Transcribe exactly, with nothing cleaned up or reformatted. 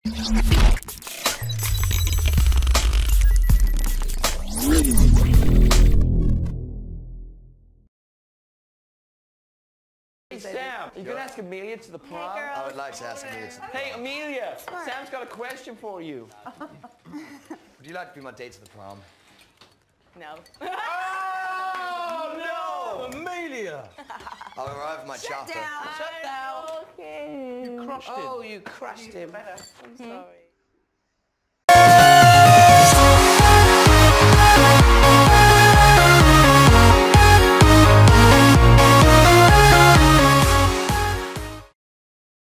Sam, you can ask Amelia to the prom. Hey, I would like to ask Amelia to the prom. Hey, Amelia, Sam's got a question for you. Would you like to be my date to the prom? No. Oh, no! Amelia! I'll arrive with my Shut chopper. down. Shut down. Okay. You crushed him. Oh, you crushed him. I'm sorry.